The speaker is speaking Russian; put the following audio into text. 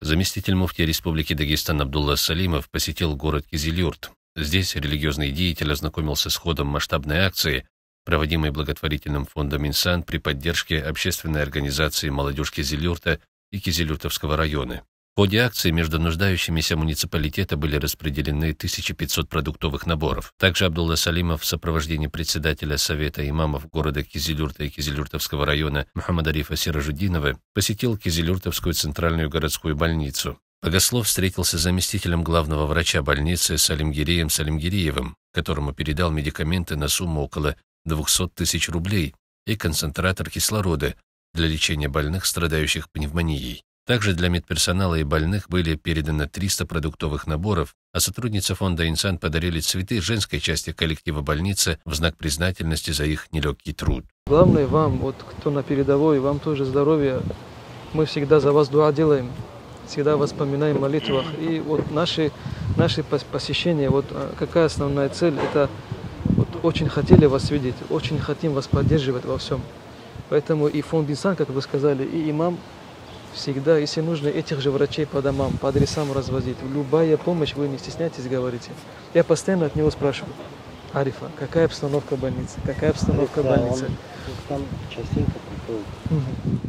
Заместитель муфтия Республики Дагестан Абдулла Салимов посетил город Кизилюрт. Здесь религиозный деятель ознакомился с ходом масштабной акции, проводимой благотворительным фондом «Инсан» при поддержке общественной организации «Молодежь Кизилюрта» и Кизилюртовского района. В ходе акции между нуждающимися муниципалитета были распределены 1500 продуктовых наборов. Также Абдулла Салимов в сопровождении председателя Совета имамов города Кизилюрта и Кизилюртовского района Мухаммада Арифа Сиражуддинова посетил Кизилюртовскую центральную городскую больницу. Богослов встретился с заместителем главного врача больницы Салимгиреем Салимгиреевым, которому передал медикаменты на сумму около 200 тысяч рублей и концентратор кислорода для лечения больных, страдающих пневмонией. Также для медперсонала и больных были переданы 300 продуктовых наборов, а сотрудницы фонда «Инсан» подарили цветы женской части коллектива больницы в знак признательности за их нелегкий труд. Главное вам, вот кто на передовой, вам тоже здоровья. Мы всегда за вас дуа делаем, всегда вас вспоминаем в молитвах. И вот наши посещения, вот какая основная цель, это вот очень хотели вас видеть, очень хотим вас поддерживать во всем. Поэтому и фонд «Инсан», как вы сказали, и имам, всегда, если нужно, этих же врачей по домам, по адресам развозить. Любая помощь, вы не стесняйтесь, говорите. Я постоянно от него спрашиваю: Арифа, какая обстановка больницы? Какая обстановка больницы? Он там частенько приходит.